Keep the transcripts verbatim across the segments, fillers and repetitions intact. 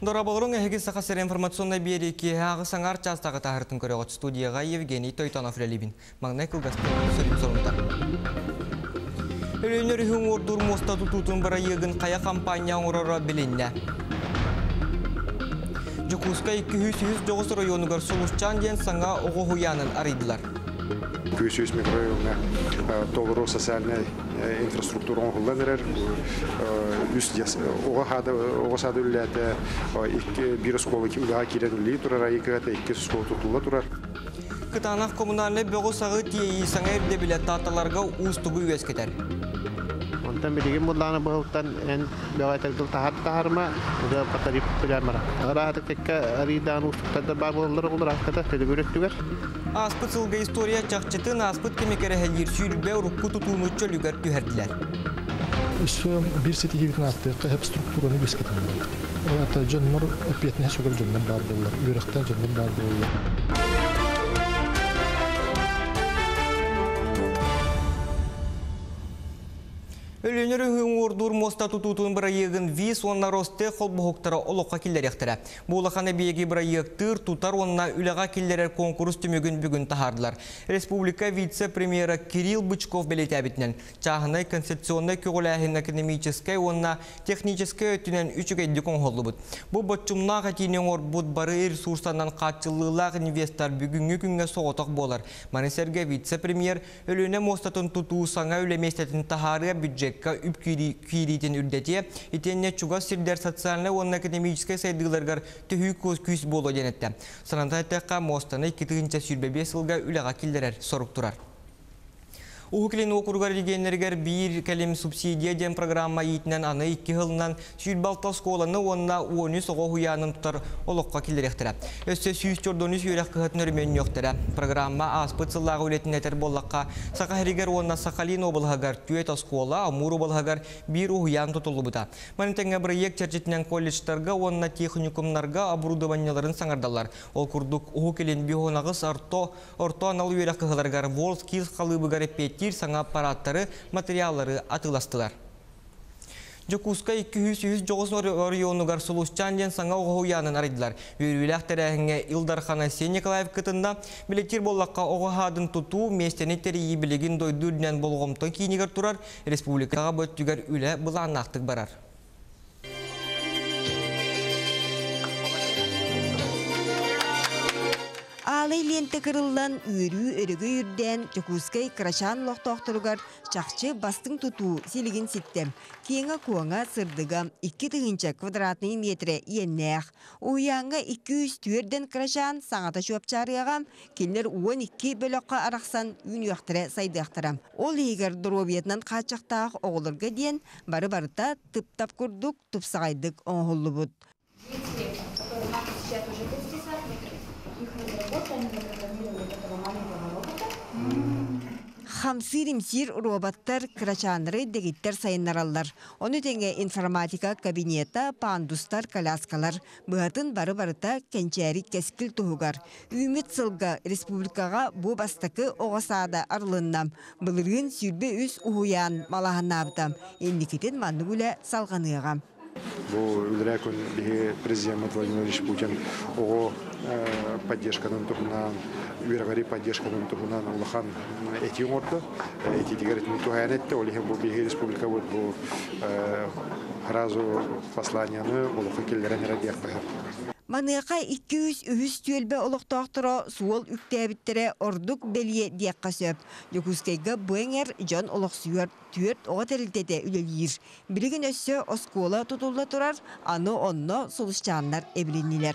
Олдора болырың әйгі сақасыр информационный береке ағы саңар частағы тағыртын көріғат студияға Евгений Тойтанов рәлебін. Маңнай кылғаспен сөліп сорындар. Өлінер үхін ордур моста тұтутын бұра егін қая компания оңырара білінне. Жукуска екі жүз жоғыз районығар Солушчан ден саңа оғы хуянын аридылар. Күйсіз микрорайонға толыру социальный инфраструктураны kullanırlar. Üst oğa sade ülkede bir skola ki ulağa kirenliği turar, ayıkata iki skola tutulda turar. Kıtanaq kommunalne böğü sağı tiyeyi sana evde bile tahtalarga ustuğu üyes keter. Ondan bilgim bulanı bağıttan en böğü tekdil tahar taharma da patarip bilemara. Arahatık tekke aridan ustukta bağ bolları olur hakikaten tedbirüktüler. Aspıt sılga istoriya çaqçıtın aspıt kemekere helir sürbe urukku tutuğunu çölüger tüherdiler. Üstü bir seti gibi attı, hep strukturunu bisketini. Hatta canlar epeyetine şöyle canlar var bollar, yürekten canlar var bollar. Ölünür ühün ordur mosta tututun bir ayığın vis onna roste kol buhuktara oluqa killer yaktara. Bu olaqana biyegi bir ayıqtır tutar onna ülağa killerer konkurus tümügün bugün tahardılar. Respublika vice-premiera Kirill Bычков belirtebitinden çağınay konstitusyonda köğüləhin ekonomiçeskay onna tekniçeskay ötünen üçük eddi konhollu bud. Bu botçumna qatinin orbud barı resursandan qaççılığılaq investor bugünkü günge soğutak bolar. Maniserge vice-premier ölüne mostatın tutuğu sana ölemestetin taharıya büdjet üp kiritin ürdetiye itenine çuga sirder sotsialne onun akademической saydıgılargar tühü көз küs bolu denette. Sananta tekka mostana ikitiğince sürbebe sılga ülağa killerer sorup durar. Uğuklin okurgar ligenlerger bir kelim subsidiya den programma yitinen anı iki hılından süybalta skolanı onna uonu soğu huyanın tutar oluqqa killer ektire. Össe süyüz çordonu süyürek kıhatın örmen yoktire. Programma aspıt sıllağı ületin eter bollaqqa saka heriger onna sakalin obalhagar tüet skola amur obalhagar bir uhuyan tutullu buta. Manitenge proyekt çerçetinen kolleçtarga onna texnikumlarga abrudavanyaların sangardalar. Ol kurduk uğuklin bihonağız orto analı yürek kıhalargar Volskis kalıbıgar epet sana aparatları, materyalları atılastılar. Jokuska iki yüz joğuz rayonu Soluşçan den sana oğu yanın arıdılar. Yürüyülük terehine İldarxana Senikalayev kıtında biletir bollakka oğu hadın tutu mesteni teriyi bilegin doydurduyan bolğomton kiyinigar turar, Respublikaga böttüger üle bulanaqtık barar. Alay lente kırılan ürü örügü yürden Jokuskay Kraşan loqtoqtırgar çaqçı bastın tutu siligin sittem. Kiyanga kuanga sırdıga iki tığınca kvadratni metre yenneğ. Uyanga iki yüz tüerden Kraşan saŋata şuap çarıyagam. Keller on iki bölöqqa araqsan ün yoqtıra saydaqtıram. Ol eger Dorobietnan qaçaqtaq oğulurga diyen barı barıta tıp tap kurduk tıp sağaydık oğullu bud. Хамсиримсир роботтар крачанры дегиттер сайыннараллар. Оны теңе информатика кабинета, пандустар, коляскалар. Бұғатын бары-барыта кенчәрі кескіл тұғығар. Үміт сылға республикаға бұ бастықы оғасада арлыннам. Бұлырғын сүрбе үз ұғуян малағына абдам. Ендікетін манны бүлі салғанығам. Бу үлрәкүн биһи президент Владимир Ильич Путин ого поддержкадан турунан, үергәри поддержкадан турунан улахан эти орды, эти дигәрет мутуһанетте, олиһе бу биһи республика бу разу посланияны улахан келләрен радиякта. Маныqa iki yüz ühüs tüelbe oloqtoqtoro suol üktebittere orduk belye diyakka söp. Jokuskayga buenger John oloqsuyar tüert oğa teriltede ülelir. Biligin össö oskola tutulla turar, anı onno Soluşçanlar ebiliniler.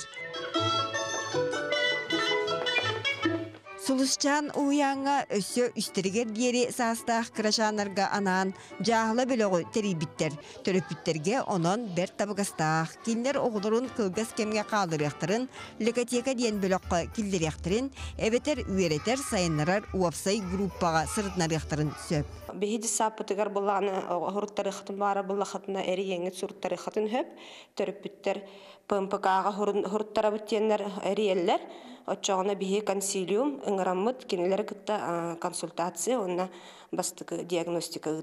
Soluşçan uyanğa össö üsteriger diyeri sastaq kraşanlarga anan jahla bölögü teribitter. Töröpütterge onon ber tabagastaq. Kinler oğulurun kılgas kemge kaldırıqtırın, lekatiyaka diyen bölöqqa kildiriyaqtırın, ebeter üyereter sayınlarar uapsay gruppaga sırıtnarıqtırın söp. Behidi sapıtıgar bulağını huruttarıqtın bara bulaqatına eri yengit suruttarıqtın höp, töröpütter P M P K'ga huruttara bityenler eri eller. Отчоғына бихи консилиум, ыңыраммыт, кенелері кітті консультация, онына бастық диагностика ұтабыд.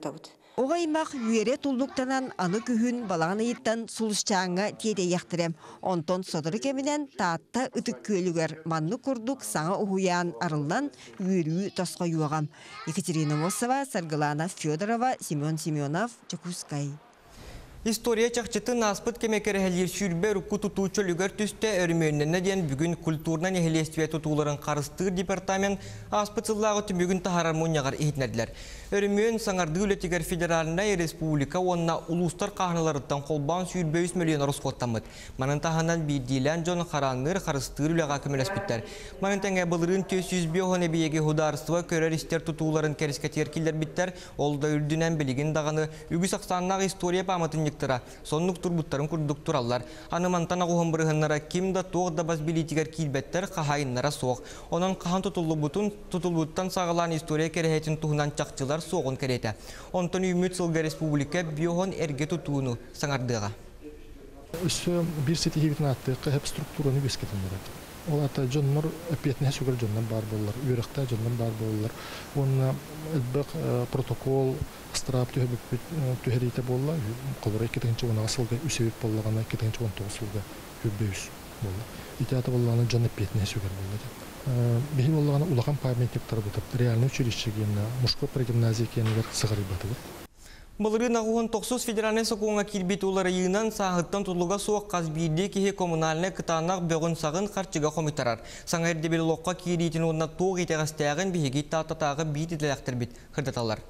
Оғаймақ үйере тұлдықтанан аны күхін балағаны еттен сұлышчаңға тете яқтырем. Онтон содыры кемінен таатта үтік көлігер манны күрдік саңа ұхуян арылдан үйері тосқа юағам. Екатерина Мосова, Саргылана Федорова, Семен Семенов, Чакускай. История чақчыты наспыт кемекері әлер сүрбе рұққы тұту чөлігер түсті өрмейінен ден бүгін культурнан ехелестіве тұтуларын қарыстыр департамент аспытсыллағы түмігін тахарар мұнияғар ехетнәділер. Өрмейін саңарды үлетігер федералына республика онына ұлыстар қағыналарыттан қолбан сүрбе үс миллион орыс қоттамыд. Манын таханан бейдейлен жон қараныр қарыстыр үлеға көмелеспіттер. Манын тәңе бұлырын төс жүз беғаны бейеге хударыстыва көрер істер тұтуларын кәріскетер келдер біттер, олда үрдінен білігін дағаны үгіс ақстаннағы история паматын соннук турбуттарын курдук тураллар. Анымантана гуһам бырыһыннара кимда тоғда бас билитигер килбеттер кахайыннара соқ. Онон кахан тутулбутун тутулбуттан сағылан история керехетин туһунан чакчылар соғын керете. Онтон үмүт сылга республика биохон эрге тутууну саңардыга. Өсө бир сети хибитин атты кеп структураны бескетендер. Ол ата жоннор апетне сүгөр жоннор бар боллар, үйрөктө жоннор бар боллар. Онна элбек протокол страп түһәрите болла, колбар экинчи онага сылга үсөйүп боллагана экинчи он тогуз сылга көбөйүс болла. Итята болланы жон апетне сүгөр болла. Бихи боллагана улакан памятниктер бутуп, реальный училище генна, мужской прогимназия кенегер сыгыры батыр. Балырын ағуын тоқсыз федеральный соқуңа кирбет олары үйінен сағыттан тұлыға соқ қазбейді кеге коммунальны кытанақ бөғін сағын қарчыға қомитарар. Саңа әрдебелі лоққа кейрейтін онына тоқ етеғастаяғын бейге тататағы бейт етіләқтір бет қырдаталар.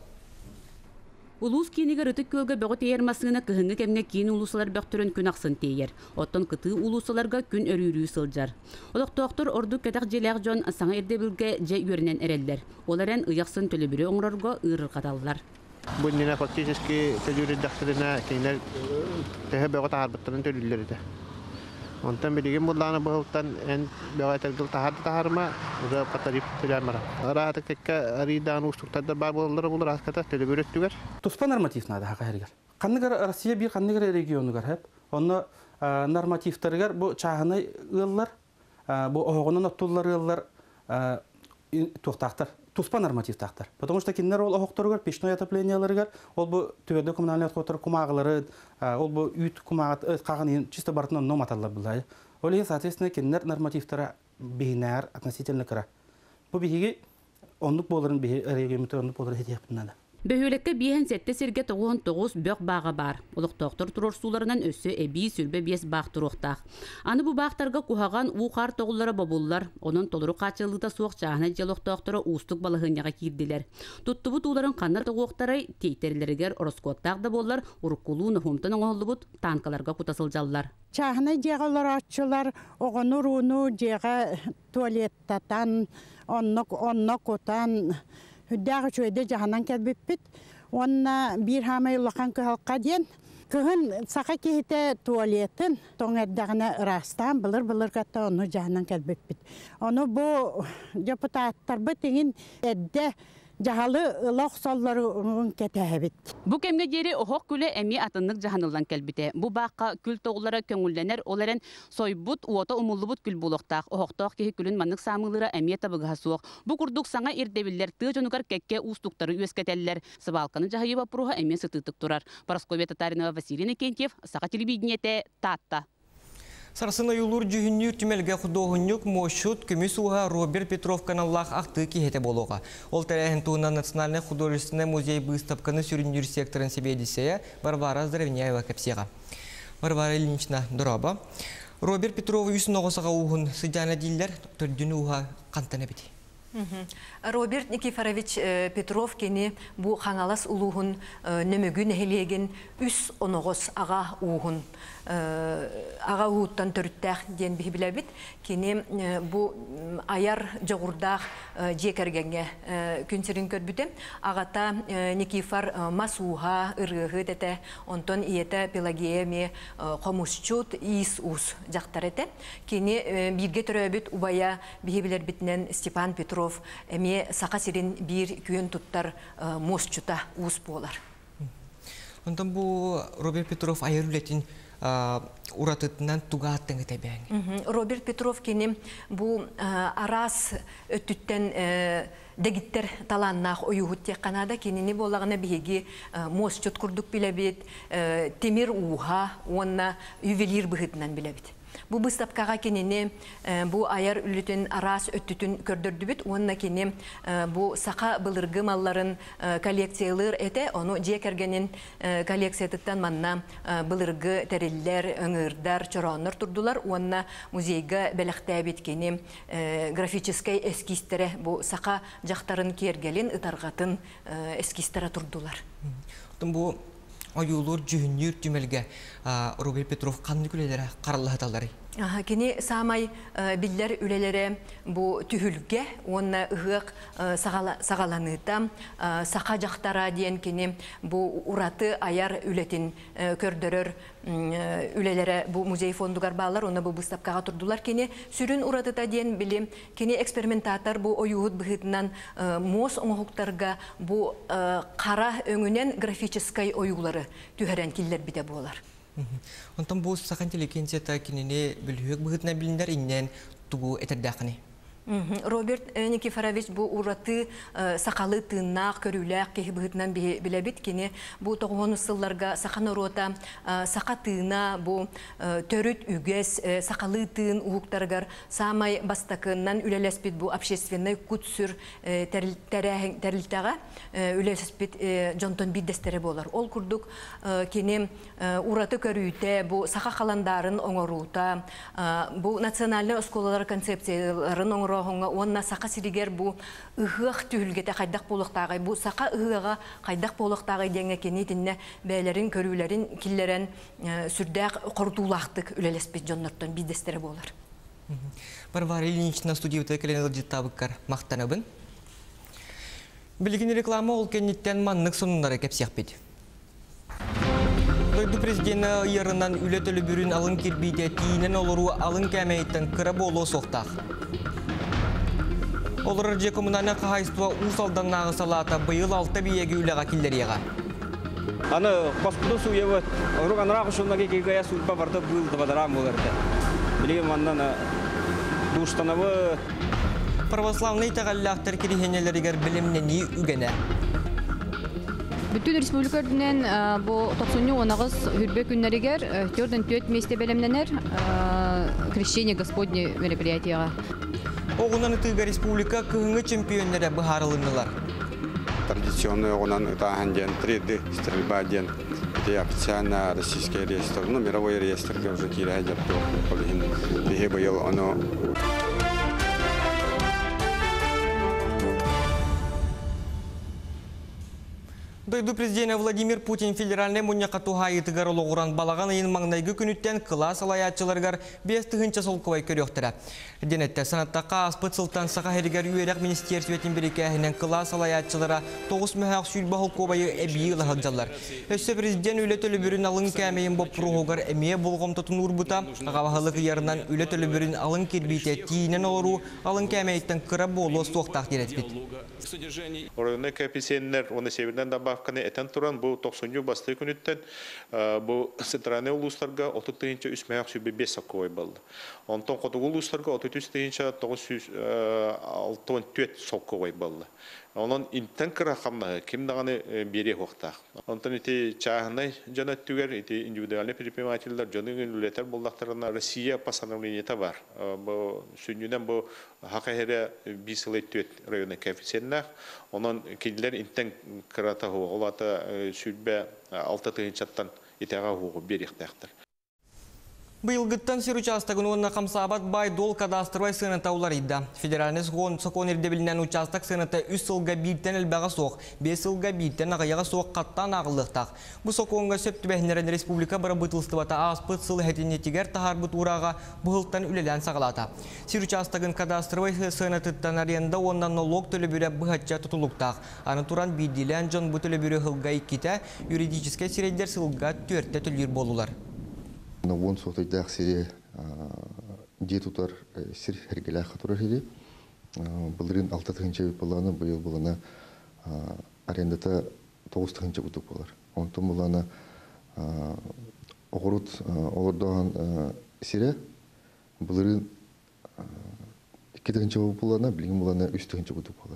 Улус кенегер ытык көлгө бөгөт эйермасына кыһыңы кемне кийин улусалар бөктөрөн күн аксын тейер. Оттон кыты улусаларга күн өрүүрүү сылжар. Олоктоктор орду кетак желек жон саңа эрдебилге же үйренен эрелдер. Оларен ыяксын төлөбүрө оңрорго ырыр каталлар. Bununla faktiski tecrübe dahterine kendiler tehe beğet harbatların tecrübeleri de. Ondan bilgim bunlarla bağlıktan en beğet edil tahar taharma da patarip tülemara. Rahat tekke aridan uçtukta da bağlıları bulur askata tecrübe ettiler. Tuzpa normatif nada haka herger. Kanıgar Rusya bir kanıgar regionu gar hep. Onu normatiflerger bu çağını yıllar bu oğunun atulları yıllar tuğtaktır. Tuzpa норматив тахтар. Потому что кинер ол охторгар печное отопленияларгар, ол бу төбөдө коммунальный ототор кумагылары, ол бу үйт кумагат каган чисто бартынан номаталлар булай. Ол е соответственно кинер нормативтара бейнар относительно кара. Бу биги ондук боларын биги регламент ондук боларын хетепнада. Бөһөлекке биһен сетте сирге тогон тогуз бөк бага бар. Улук доктор турор сууларынан өссө эби сүрбе биес баг туруктак. Аны бу багтарга кухаган уукар тогуллары бобуллар, онун толуру качылыта суок жаана желок доктору устук балыгыняга кирдилер. Туттубу тууларын кандар тогуктары тейтерлеригер ороскоттак да боллар, уруккулуу нохумтан оңоллубут танкаларга кутасылжаллар. Чаана жегалар ачылар, огону руну жега туалеттатан, оннок оннок отан Хүддәғы чөйді жағанан кәлбіппіт. Онна бір хамай ұлақан көхалқа ден. Көхін сақа кейті туалетін тоңердағына ұрастан білір-білір қатта оны жағанан кәлбіппіт. Оны бұл депутаттар бұтыңын әдді жағалы ұлақ соллары кәтәбіт. Бу кемге жері оғық күлі әме атынлық жағанылдан кәлбіті. Бу баққа күл тоғылары көңілденер, оларын сойбут, уота умыллыбут күл болуқтақ. Оғықтақ кеге күлін манық самылыра әме табыға суық. Бу күрдік саңа ердебілер тығы жонугар кәкке ұстықтары өскетелілер. Сыбалқаны жағайы бапыруға әме сытытық тұрар. Парасковия Татаринова, Василий Никентьев, Сақа телевидениете, Татта. Сарсына юлур жүхіннүр түмелге құдоғыннюк мошут күміс уға Роберт Петров каналлах ақты кехете болуға. Ол тәрәхін туына Национальный художественный музей выставканы сүріннүр секторын себедісея Варвара Здравняева кәпсеға. Варвара Ильинична дұраба. Роберт Петров үйсін оғысыға уғын сыдяна дейлер түрдіні уға қантаны беті. Роберт Никифорович Петров кені бұ қаңалас ұлуғын нөмігін әхелеген үс оноғыз аға уғын. Аға уғыттан түрттәқ ден бігі біләбіт. Кені бұ аяр жоғырдақ жекергенге күнсерін көрбітім. Ағата Никифор масуға ұрығы дәті, онтон иеті Пелагеяме қомусчут иіс ұс жақтар әті. Кені бірге түрәбіт ұбая бігі білер бітінен Степан Петров әме сақа сирин бір күйін тұттар мосчута ұс болар. Онтан бұл Роберт Петров айыр үлетін уратытынан тугааттың этебәң. Роберт Петров кені бұл арас өттіттен дегиттер таланнақ ойуғыт тек қанада кенені болағына беге мосчет күрдік білебет, темір уға, онна ювелир бұғытынан білебет. Бу быстапкага кенене бу аяр үлүтен арас өттүтүн көрдөрдү бит. Онна кене бу сака былыргы малларын коллекциялар эте, ону же кергенин коллекциятыттан манна былыргы териллер, ыңырдар, чороннор турдулар. Онна музейга белектэ бит кене графический эскистере бу сака жактарын кергелин ытаргатын эскистере турдулар. Бу Оюлур жүннүр түмелге Роберт Петров қанды күлелері қаралығы талдары? Кені самай биллер үлелері бұ түхілге, онна ұғық сағаланыта, сақа жақтара дейін кені бұ ураты аяр үлетін көрдірір үлелері бұ музей фондугар бағалар, оны бұ бұстапқаға тұрдылар. Кені сүрін уратыта дейін білем, кені экспериментатор бұ ойуғыт бұғытынан мос оңғықтарға бұ қара өңінен графическай ойуғылары түхерен келдер біде болар. Онтан бұл сақан телекенсията кенене білуек бұғытына біліндер иннен тұғу әтірдәқіне? Роберт Никифорович бу ураты сақалы тыннақ көріләк кейі бұғытынан біләбет кені бұл тоғын ұсылларға сақан орота сақа тына бұл төріт үгес сақалы тын ұғықтарғар самай бастақыннан үлелеспет бұл общественный күтсүр тәрілтаға үлелеспет жонтон биддестері болар. Ол күрдік кені ураты көрүйте бұл сақа қаландарын оңырута бұл национальный осколалар концепцияларын оңырута онна сақа сиригер бу ыгық түхілгеті қайдақ болықтағай. Бу сақа ыгыға қайдақ болықтағай денге кенетінне бәйлерін, көрілерін, киллерін сүрдәқ құртулақтық үлелеспет жоннорттан бидестері болар. Барвара Ильинична студиявыта кәленел жеттабыққар мақтанабын. Білген реклама ол кенеттен маннық сонындары кәпсияқпеді. Дойду президенті ерінен үлетілі бүрін алын кербейде тиінен олыру алын кәмейттен кірі болу соқтақ. Олар же коммунальный хозяйство усалдан нағысалата бұйыл алты биеге үліға келдеріға. Аны қоспыды суевы, ұрғанырақ ұшылына кекеге сұлпа барды бұйылды бадарам оларды. Білеген маннан душтанавы. Православный тағаллақтар керехенелерігер білімнені үгені. Bütün республикалардан bu тоқсонню онағыз хүрбе күннерігер төрден төт месте белемленер крещение Господне мероприятияға. Оғынан ұтыға республика күңі чемпионлері бұхарылынылар. Традиционный оғынан ұтағын ден, три дэ стрельба ден, это официально российский реестр, ну, мировой реестр, где уже киря идет, полигин, беге был, оно... Дойду президент Владимир Путин федеральный мұньяқатуға етігар олығыран балаған айын маңнайғы күніттен қылас алаятчыларғар бес тығынча солқывай көріқтірі. Денетті санаттаққа аспыт сылтан сақа әрігер үйерек министерсуетін бірекәхінен қылас алаятчылара тоғыз мәхақ сүлбі холқобайы әбейі лағылжалар. Өсі президент үлі төлі бүрін алын кәмейін боп пұрғығар әмее болғым тұтын ұрбыта, ағавағылық ерінен үлі төлі бүрін алын кербейте тиінен олыру алын кәмейттен кірі болу соқтақ деретпет. Орынны коэффициенттер оны северден добавканы этен туран бу тоқсонню басты күнүттен бу центральный улустарга отыз тыгынча үч мәяк сүбе бес саккой болду. Онтон котугул улустарга отыз үч тыгынча тогуз жүз алтын төрт саккой болду. Онон интен кырахамна ким даганы бере хохтак. Онтон ити чахнай жана түгер ити индивидуальный предпринимательдер жаны үлетер болдактарына Россия постановлениета бар. Бу сүннүдөн бу хакыйре бисылет районы коэффициенттер. Онон килдер интен кырата олата сүлбе алты тыгынчаттан итага хугу бериктактыр. Быйылгыттан сер участагын онна қамсабат бай дол кадастырбай сыйната улар идда. Федеральный сокон ирдебілінен участак сыйната үс сылға биттен әлбәға соқ, бес сылға биттен ағаяға соқ қаттан ағылықтақ. Бұ соконға сөпті бәхінерен республика бары бұтылстыбата аспыт сыл хәтінетігер тахар бұт ұраға бұғылттан үлелен сағалата. Сер участагын кадастырбай сыйнатыттан аренда оннан налог төлі бүрі бұғатча тұтылықтақ. Аны туран бидилен жон бұ төлі бүрі ғылға иккеті юридическай сиреддер сылға төртті төлір болулар. На вон соқтайдақ сире детутар сир хергелях қатырар хире. Бұлырын алты тығынча боланы, бұйыл боланы арендата тоғыз тығынча бұтық болар. Онтын боланы оғырут олардан сире бұлырын икки тыгынча болана, билген болана үч тыгынча бұтып болар.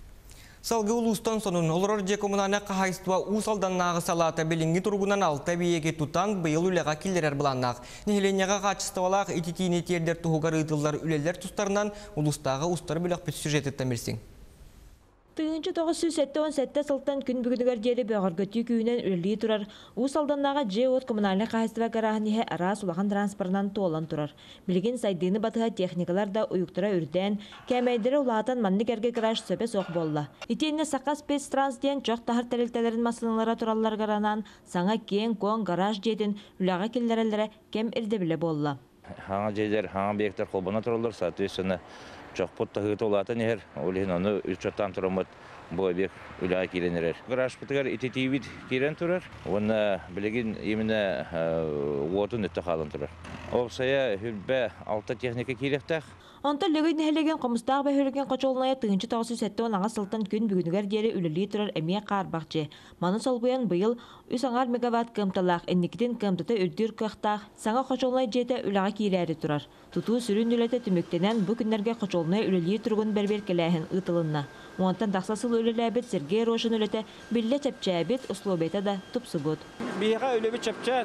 Салғы улустан сонун олорор же коммунальна қағайстыва усалдан нағы салата білінгі тұрғынан алта бейеге тұтан бұйыл үліға келдерер бұланнақ. Нехеленеға қачыстывалақ ететейіне тердер тұғығар ұйтылар үлелер тұстарынан улустағы ұстар біліқ бүт сюжеті тәмірсің. Тыгынчы тоғыз жүз сеттен сетте сылтан күн бүгінігер дері бөғіргөті күйінен үлі тұрар. Усалданнаға же от коммунальны қағайстыва қарағынеге ара сулаған транспорынан толан тұрар. Білген сайдыны батыға техникалар да ұйықтыра үрден, кәмейдері ұлағатан манны кәрге қараш сөпе соқ болла. Итейіне саққа спец транс ден жоқ тахар тәрелтелерін масылынлара тұралар қаранан, саңа кен, кон, гараж дедін үліға келдерелері кемірді біле болла. Хаңа жейдер, хаңа бейектер қолбана тұралар, соответственно, çok puttahıt olatan yer, olin onu üçten turamat bu bir ulağa kirenler. Garaj putar ititivit kiren turar. Ona bilgin yemine wotun ettihalan turar. Olsaya hülbe alta teknika kirektak. Онта лөгөй нәһелеген комустаах бәһөрген кочолная тыгынчы тоғыз жүз сеттен аңа сылтан күн бүгүнүгер диэри үлелии турар эмие каарбакчы. Маны солбуян быйыл үс аңар мегаватт кымталаах энникитин кымтыта үрдүр кыхтаах саңа кочолная жете үлага киилээри турар. Тутуу сүрүн үлете түмүктенен бу күннерге кочолная үлелии тургун бербер келээхин ытылынна. Онтан тахсасыл үлелээбит Сергей Рошин үлете билле чепчээбит услубета да тупсубут. Бияга үлебит чепчен.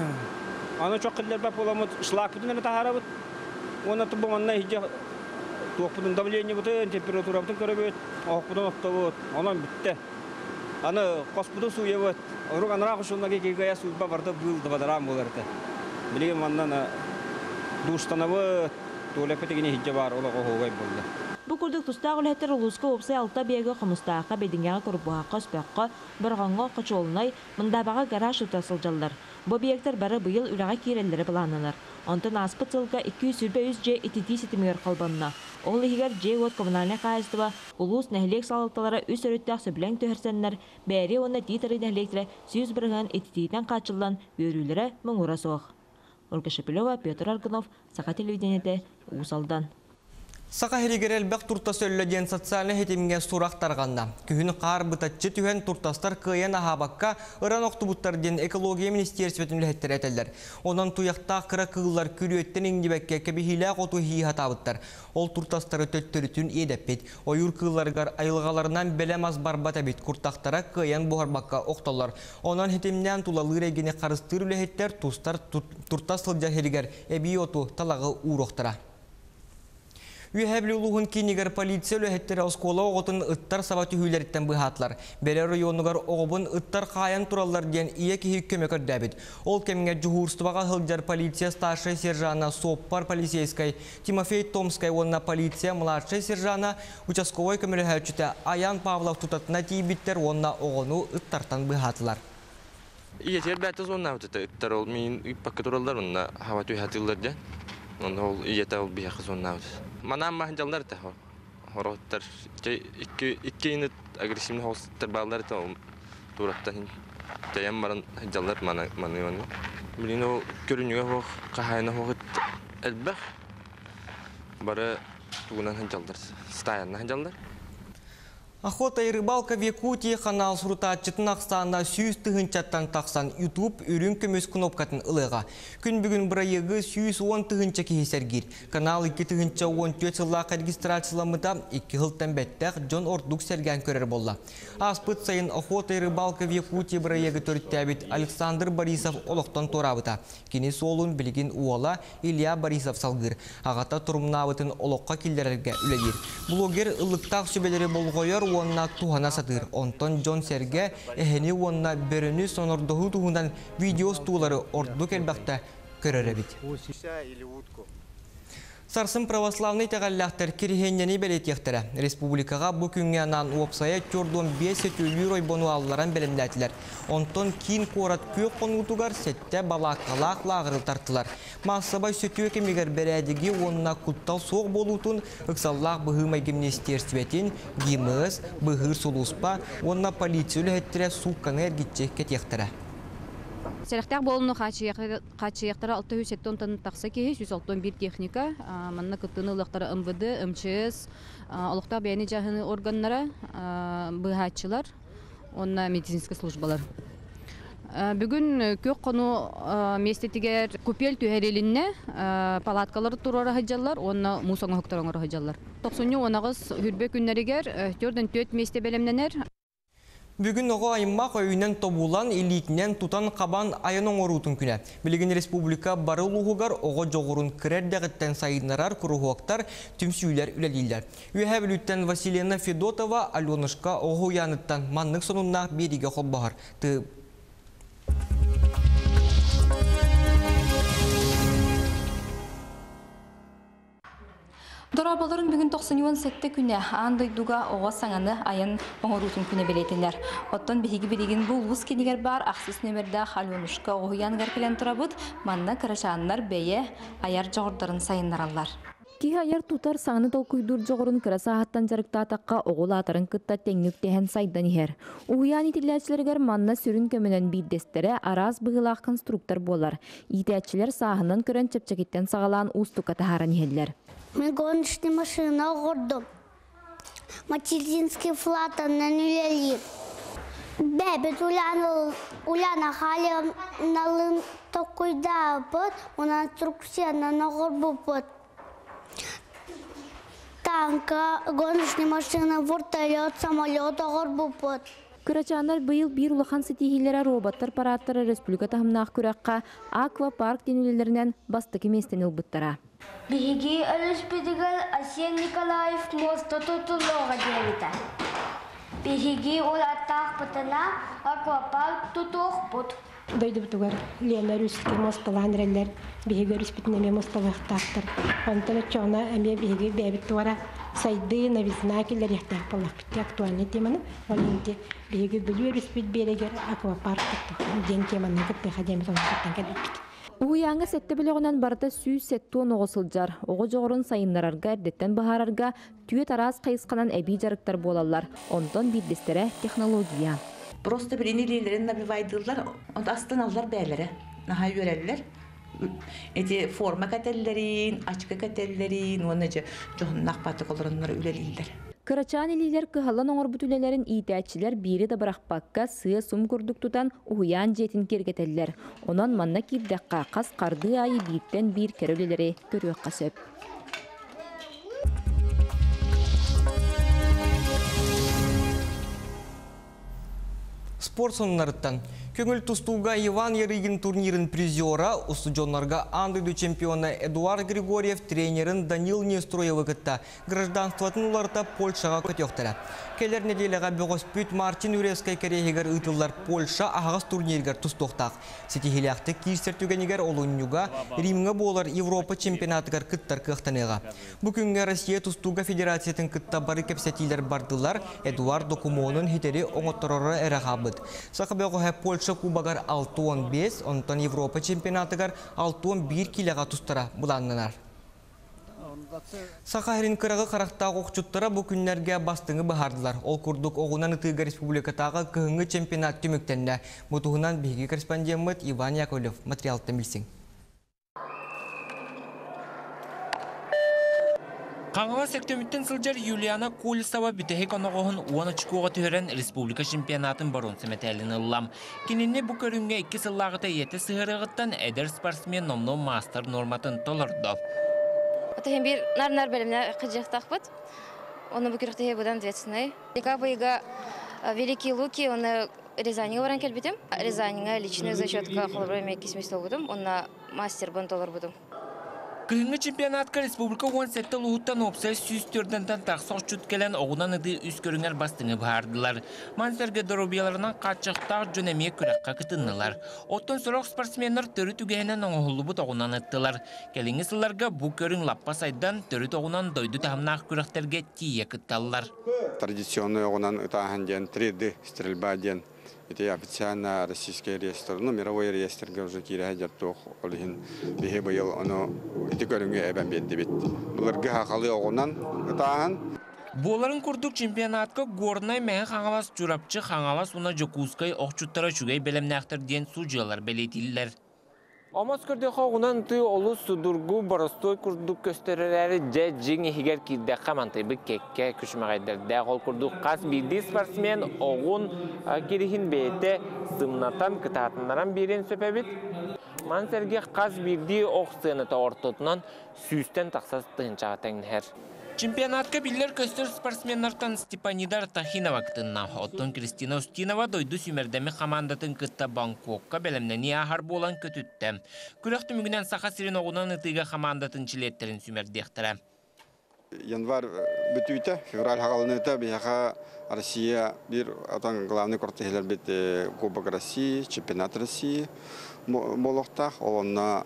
Аны чок киллер бап оламыт шлак бүтүн тахарабыт. Оны тубанна хиҗа топудун давление бутын температура бутын көрөбөт, акпудан октабыт, анан битте. Аны коспуду суебет, руганра кушунга кегая суйба барды булды бадарам боларты. Билем андан душтанабы толепетегине хиҗа бар, ола когой булды. Бу курдук тустагыл хәтер улуска опсай алта биеге комустака бедингәгә корбуга коспакка бирганга кочолнай мында бага гараж утасылжаллар. Бу биектер бары быел үләгә кирелләре планланыр. Антын аспытылга ике йөз үч же итити ситимер калбанна. Ол игер же от коммунальный хозяйство улус нәһлек салыкталары үз өрөттәк сөбләң төһәрсәннәр бәри оны титри нәһлекләре сүз биргән ититидән качылган бөрүләре моңура соқ. Ольга Шепелева, Петр Аргунов, Саха телевидениеде Усалдан. Сақа херигерел бәк турта сөйлөден социальный хетимге сурақтарғанда. Күхін қар бұтатчы түйен туртастар күйен ахабаққа ұран оқтыбыттарден экология министерсветін үлхеттер әтелдер. Онан туяқта қыра кығылар күреттен еңдебәкке кәбихилә қоту хии хатабыттар. Ол туртастары төттөрітін едәппет. Ойыр кығыларғар айылғаларынан бәлемаз барбат әбет құртақтара күйен бұғарбаққа оқталар. Онан хетимнен тулалы регіне қарыстыр үлхеттер тустар туртасылжа херигер әбей оту талағы уроқтара. Үйәбілі ұлығын кейнегер полиция өліхеттері оскола оғытын ұттар сабаты хүйлеріттен бұхатлар. Бәрі районығар оғыбын ұттар қайын туралар ден ие кейі көмекір дәбіт. Ол кәміңе жүгірстываға ғылдар полиция старшай сержана Соппар полицейскай, Тимофей Томскай онна полиция младшай сержана участковой көмірі әчіті Аян Павлов тұтатына тейбіттер онна оғыну ұттартан бұхатлар. Ие тербәті зонна өтіті ұттар ол мен үппаққа туралар онна хаваты үхатылар ден. Ол иета ол бияқы зонна өтіті. Манам маханжалдар та хороттар икки икки инет агрессивный хостар балдар та тураттан таям баран жалдар мана маны маны билино көрүнүгө хох кахайна хох элбах бара тугунан ханжалдар стаянна ханжалдар. Охота и рыбалка в Якутии канал сурутатчытын Акстанда сүйіз тыгынчаттан тақсан YouTube үрін көмөс кнопкатын ылыға. Күн бүгін бұрайығы сүйіз он тыгынча кейсергер. Канал екі тыгынча он төрт сыллақ регистрацияламыда екі ғылттан бәттәқ Джон Ордук серген көрер болла. Аспыт сайын охота и рыбалка в Якутии бұрайығы төрттәбіт Александр Борисов олықтан торабыта. Кені солын білген уала Илья Борисов салғыр. Ағата тұрымнабытын олыққа келдерерге үлелер. Блогер ылықтақ сөбелері болғойыр онна тухана сатыр. Онтон Джон Серге эхени онна берені сонордоху тухундан видео стулары Ордук элбақта көреребит. Сарсын православный тәғаллақтар кирихеннені бәлетектері. Республикаға бұл күнге анан уопсая көрдон бес өтілі ройбону алыларан бәлімдәтілер. Онтон кейін қорат көк қонутуғар сәтті балақалақ лағырыл тартылар. Масабай сөті өкемегер бәрәдігі онына құттал соқ болутын ұқсаллақ бұғымай гимнестерсветин, гимыз, бұғыр сұлуспа, онына полициялы әттірі суққаны әргетче кетектірі. Сәріқтәк болуны қачияқтары алты жүз сеттен таны тақса кейі, жүз алтын бір техника, манна күттіні ұлықтары эм вэ дэ, эм че эс, ұлықтақ бәйіні жағыны органнара, бұғатчылар, онна медицинскі службалар. Бүгін көк қону местетігер көпел түйәрелінне палаткалары тұрары хыджалар, оны мусоңа хөктөрөңөр хыджалар. тоқсонню онағыз хүрбе күннерігер төрден төт месте белемненер. Бүгін оғы айыммақ өйінен тобулан иликнен тутан қабан айының орутын күні. Білген республика бары ұлығығар оғы жоғырын кірердіғіттен сайынарар күріғуақтар түмсүйлер үлелейлер. Үйәбі бүліттен Василина Федотова Аленушка оғы ұяныттан манның сонунна береге қолбағар. Дорабаларын бүгін тоқсан сетте күні андайдуға оға саңаны айын оңырутын күні белетелер. Оттан бігігі береген бұл ұлыс кенегер бар ақсыз нөмірді Аленушка оғыян кәркелен тұрабыд, манна қарашанлар бәйе аяр жоғырдарын сайынларалар. Ки аяр тутар саңны тол күйдур жоғырын кыраса аттан жарықта атаққа оғылатарын кытта теңнік тehen сайдан ихер. Уян итилячилергер манна сүрін көмінен бейдестері араз бұғылақ конструктор болар. Итәчилер сағынан көрін чепчекеттен сағалан устука тахаран ихелер. Мы гоночная машина гордом. Материнский флатан на нулели. Бебет уляна уляна хали налын такой да под, она инструкция на нагорбу под. Танка, гоночная машина, вертолет, самолет, горбу под. Кырачанар быйыл бир улахан сетихилері роботтар параттары республика тахымнақ күрәққа аквапарк денелерінен бастықы местен ұлбыттара. Биги Алишпедигал Асен Николаев моста тутулога делита. Биги улатах патана аквапарк тутух пут. Дойду бутугар Лена Русский мосталан реллер биги Руспитнеме мосталахтактар. Антона чона эме биги бебит туара сайды навизнакилер яхтах полах питти актуальный теманы. Валинте биги билю Руспит берегер аквапарк тутух. Ден теманы кытты хадем сонтан кедиппит. Уяңа сетте білігінен барда сүй сеттуын оғысылжар. Оғы жоғырын сайынларарға, әрдеттен бағарарға түйет араз қайысқанан әбей жарықтар болалар. Ондан биддестері технология. Просто бірені лейлерін набивайдылар, онда астын алдар бәлері, наға өрелілер. Эти форма кәтеллерін, ачқы кәтеллерін, оны жоғын нақпаты қолырынлар үлелейлер. Кырачан илилер кыһаллан оңор бүтүлелерин иитээчилер бири да барахпакка сыя сум курдук тутан уһуяан жетин кергетеллер. Онон манна кирдекка кас карды айы бииттен бир керөлелери көрүөкка сөп. Спорт сонунарыттан. Көңіл тұстуға Иван Ярыгин турнирин призера, ұсыджонларға андыйду чемпионы Эдуард Григорьев тренерин Данил Нестроевы кытта гражданстватын уларта Польшаға көтөқтірі. Келер неделеға бөгөспүт Мартин Үрескай керегер ұйтылар Польша ағыз турниргер тұстоқтақ. Сетихиляқты кирсертүгенегер олуынюға Римға болар Европа чемпионатыгар кыттар кықтанеға. Бүкінгі Россия тұстуға федерациятын кытта бары кепсетилер бардылар Эдуард Докумонын хитери оңоттыроры әрағабыд. Сақыбеғі Польша Кубагар алты он бес, онтан Европа чемпионатыгар алты он бир килеға тұстара бұланнанар. Сақахерин кырағы қарақтағы оқчуттара бұл күнлерге бастыңы бағардылар. Ол күрдік оғынан ұтыға республикатағы күйінгі чемпионат түміктенді. Бұтығынан бейгі корреспондент Иван Яковлев материалты білсің. Қаңыла сектөміттен сылжар Юлиана Колесова бүтәхек онығығын он очкуға түрен республика чемпионатын барон сәметәлін ұллам. Кеніне бұл көрінге екі сыллағыта еті сығырығыттан әдір спортсмен номно мастер норматын толырды. Отахен бир нар-нар бөліміне қыжықтақ бұд. Оны бүкіріқтіге бұдан ответственный. Дека бұйға великие луки, оны Рязаниға баран келбетім. Рязаниға личный зачетқа қолыбыры меккес место бұдым. Оны мастер бұн толыр бұдым. Күйінгі чемпионатқа республика он сетті луыттан опса сүйістерден тақсақ жүткелен оғынан үді үз көріңер бастыңы бардылар. Мансерге дұрубияларынан қатшықтақ жөнеме күраққа күтіннілар. Оттан сұрақ спортсменлер түрі түгенен оңғылы бұт оғынан ұттылар. Келіңі сылларға бұл көрің лаппа сайдан түрі оғынан дойды тағымнақ күрақтерге тие күтталылар. Традиционный оғынан ұтағын ден три дэ стрельба ден. Это официально российский реестр, ну мировой реестр, где уже кире хадят тох, олихин бихебайыл, оно эти көрінге әбән бедді бет. Бұларға хақалы оғынан ұтағын. Боларын күрдік чемпионатқа горнай мәң қаңалас жүрапчы қаңалас уна жокускай оқчуттара жүгей белемнәқтір ден сужиялар белетілілер. Омос көрді қоғынан ты олу судургу боростой күрдік көстерелері жә жеңі хигер кирді қамантайбы кекке күшмағайдырды. Қол күрдік қас білді спортсмен оғын керехін бейті сымнатан кытатынларан берен сөпәбет. Мансерге қас білді оқсыны ортотынан сүйістен тақсас тұхынчаға тәңнер. Чемпионатка биллер көстер спортсменнартан Степанидар Тахинова кытынна. Оттон Кристина Устинова дойду сүмердәме командатын кытта Бангкокка бәлемнәне ахар болан көтүтті. Күрәхті мүгінен сақа сирен оғынан ытыға командатын чилеттерін сүмердектірі. Январь бүтүйтә, февраль хағалыныта бияха Россия бир атан главный кортехлер бит Кубок России, чемпионат России молоқтақ, олонна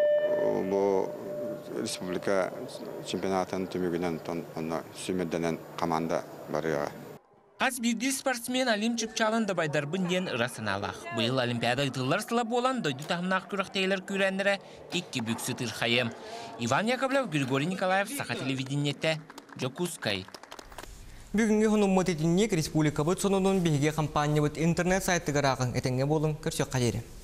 республика чемпионатын түмігінен сүмедденен команда барыға. Қаз бірді спортсмен Алим Чыпчалын байдар бұнен ұрасыналақ. Бұл Олимпиада ұтылар сылап болан дойды тағымнақ күріқтейлер көрәндірі екі бүксі тұрхайым. Иван Яковлев, Григорий Николаев, Саха телевидениетті, Жокускай. Бүгінгі ғының мұтетіннек республика бұд сонының бейге компания бұд интернет сайты ғырағын әтенге болын көрсек қадері.